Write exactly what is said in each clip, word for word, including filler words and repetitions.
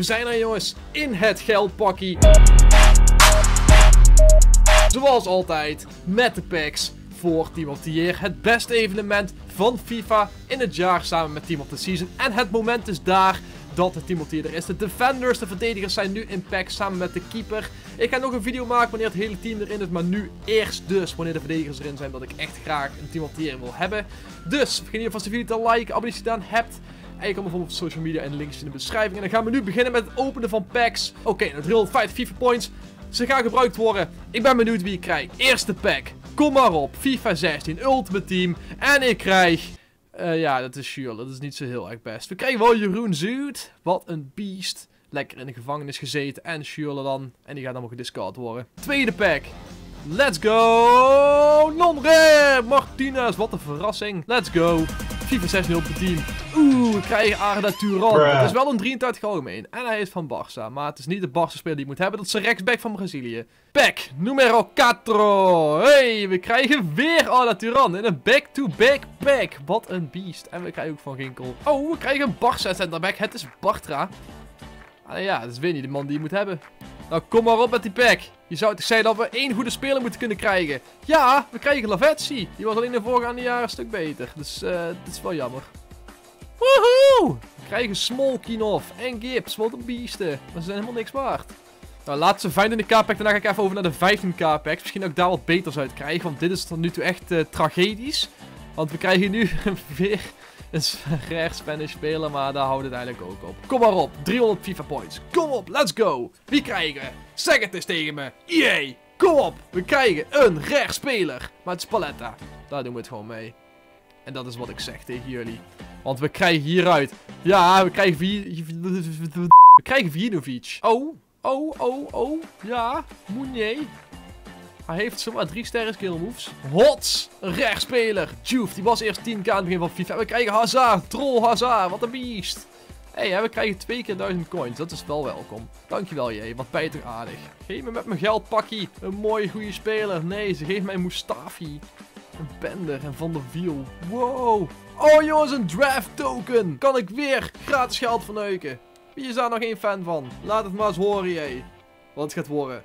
We zijn er jongens, in het geldpakkie. Zoals altijd, met de packs voor Team of the Year. Het beste evenement van FIFA in het jaar samen met Team of the Season. En het moment is daar dat het Team of the Year er is. De defenders, de verdedigers zijn nu in packs samen met de keeper. Ik ga nog een video maken wanneer het hele team erin is. Maar nu eerst dus wanneer de verdedigers erin zijn. Dat ik echt graag een Team of the Year wil hebben. Dus vergeet niet alvast de video te liken, abonneer als je het gedaan hebt. En je kan me volgen op social media en links in de beschrijving. En dan gaan we nu beginnen met het openen van packs. Oké, okay, nou driehonderdvijftig FIFA points. Ze gaan gebruikt worden. Ik ben benieuwd wie ik krijg. Eerste pack. Kom maar op. FIFA zestien Ultimate Team. En ik krijg... Uh, ja, dat is Schuurl. Dat is niet zo heel erg best. We krijgen wel Jeroen Zoet. Wat een beest. Lekker in de gevangenis gezeten. En Schuurl dan. En die gaat allemaal gediscard worden. Tweede pack. Let's go. Non-rare. Martinez. Wat een verrassing. Let's go. FIFA zestien Ultimate Team. Oeh, we krijgen Arda Turan. Het is wel een drieëntachtig algemeen. En hij is van Barça. Maar het is niet de Barça speler die je moet hebben. Dat is de rechtsback van Brazilië. Pack numero vier. Hey, we krijgen weer Arda Turan. In een back-to-back pack. Wat een beest. En we krijgen ook Van Ginkel. Oh, we krijgen een Barça centerback. Het is Bartra. Ah, ja, dat is weer niet de man die je moet hebben. Nou, kom maar op met die pack. Je zou toch zeggen dat we één goede speler moeten kunnen krijgen. Ja, we krijgen Lavezzi. Die was alleen de voorgaande jaren een stuk beter. Dus uh, dit is wel jammer. Woehoe! We krijgen Smolkinov en Gibbs. Wat een beesten. Maar ze zijn helemaal niks waard. Nou, laatste vijfentwintig k pack. Daarna ga ik even over naar de vijftien k packs. Misschien dat ik daar wat beters uit krijg. Want dit is tot nu toe echt uh, tragedisch. Want we krijgen nu weer een rare Spanish speler. Maar daar houdt het eigenlijk ook op. Kom maar op. driehonderd FIFA points. Kom op. Let's go. Wie krijgen we? Zeg het eens tegen me. E A. Kom op. We krijgen een rare speler. Maar het is Paletta. Daar doen we het gewoon mee. En dat is wat ik zeg tegen jullie. Want we krijgen hieruit. Ja, we krijgen We krijgen Vinovic. Oh. Oh, oh, oh. Ja. Mounier. Hij heeft zomaar drie sterren skill moves. Hots. Een rare speler. Juve. Die was eerst tien k aan het begin van FIFA. We krijgen Hazard. Troll Hazard. Wat een beest. Hé, hey, we krijgen twee keer duizend coins. Dat is wel welkom. Dankjewel, jij. Wat ben je toch aardig. Geef me met mijn geldpakkie. Een mooie, goede speler. Nee, ze geeft mij Mustafi. Een Bender en Van der Wiel. Wow. Oh jongens, een draft token. Kan ik weer gratis geld verneuken. Wie is daar nog geen fan van? Laat het maar eens horen, jij. Wat het gaat worden.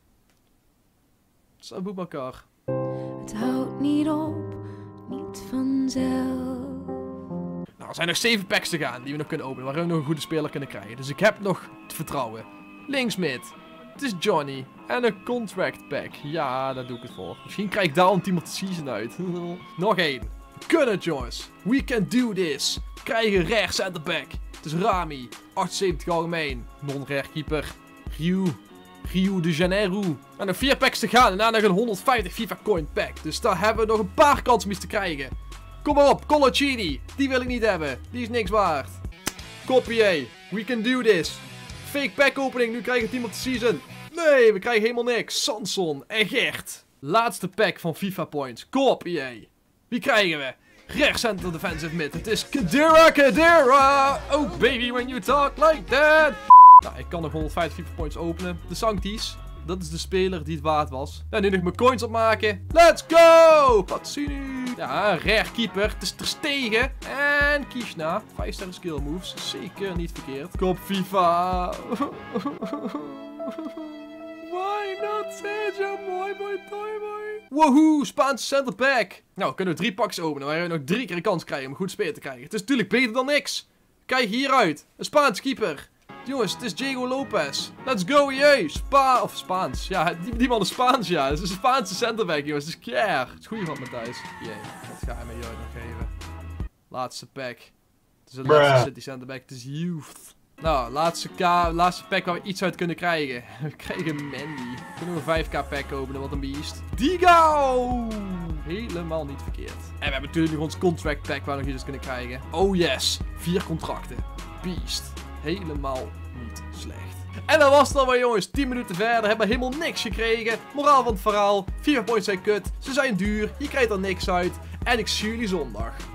Sabu Bakar. Het houdt niet op, niet vanzelf. Nou, er zijn nog zeven packs te gaan die we nog kunnen openen. Waar we nog een goede speler kunnen krijgen. Dus ik heb nog het vertrouwen. Linksmid. Het is Johnny. En een contract pack. Ja, daar doe ik het voor. Misschien krijg ik daar een Team of the Season uit. Nog één. We kunnen het, jongens. We can do this. We krijgen rare centerback. Het is Rami. achtenzeventig algemeen. Non-rare keeper. Rio. Rio de Janeiro. En nog vier packs te gaan. En daarna nog een honderdvijftig FIFA coin pack. Dus daar hebben we nog een paar kansen om iets te krijgen. Kom maar op. Colaccini. Die wil ik niet hebben. Die is niks waard. Copier. We can do this. Fake pack opening. Nu krijgen we Team of the Season. Nee, we krijgen helemaal niks. Samson en Gert. Laatste pack van FIFA points. Kom op, E A. Wie krijgen we? Rechtscenter defensive mid. Het is Kadira Kadira. Oh baby, when you talk like that. Nou, ik kan nog honderdvijftig FIFA points openen. De Sanctis. Dat is de speler die het waard was. En nu nog mijn coins opmaken. Let's go! Patsini. Ja, een rare keeper. Het is Ter Stegen. En Kishna. vijf sterren skill moves. Zeker niet verkeerd. Kop FIFA. Why not Sergio? Mooi, mooi, mooi, mooi. Woehoe, Spaanse centerback. Nou, kunnen we drie packs openen. Waar we nog drie keer een kans krijgen om een goed speler te krijgen. Het is natuurlijk beter dan niks. Kijk hieruit. Een Spaanse keeper. Jongens, het is Diego Lopez. Let's go, jee. Spa of Spaans. Ja, die, die man is Spaans, ja. Het is een Spaanse centerback, jongens. Het is keer. Het is goeie van Matthijs. Jee, wat ga je mij hier nog geven? Laatste pack. Het is een laatste City centerback. Het is Youth. Nou, laatste, K, laatste pack waar we iets uit kunnen krijgen. We krijgen Mandy. Kunnen we een vijf k pack openen, wat een beest. Digo! Helemaal niet verkeerd. En we hebben natuurlijk nog ons contract pack waar we nog iets kunnen krijgen. Oh yes, vier contracten. Beest. Helemaal niet slecht. En dat was het alweer, jongens. tien minuten verder. Hebben we helemaal niks gekregen. Moraal van het verhaal. FIFA points zijn kut. Ze zijn duur. Je krijgt er niks uit. En ik zie jullie zondag.